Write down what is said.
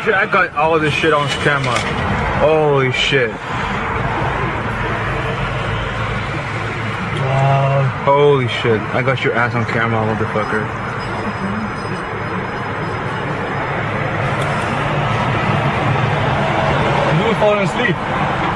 shit, I got all this shit on camera. Holy shit. Holy shit. I got your ass on camera, motherfucker. You were falling asleep.